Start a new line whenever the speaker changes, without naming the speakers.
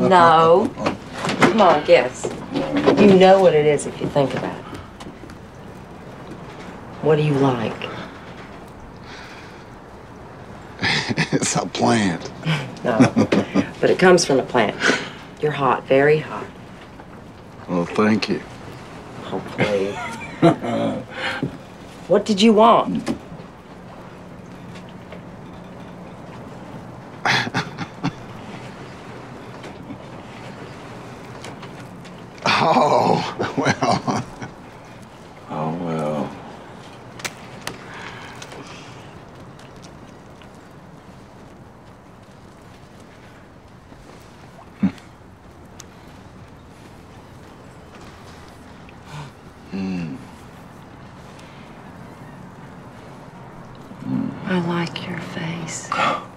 No. Come on, guess. You know what it is if you think about it. What do you like?
It's a plant.
No, but it comes from a plant. You're hot, very hot.
Well, thank you.
Oh, please. What did you want?
Oh, well.
Oh, well.
I like your face.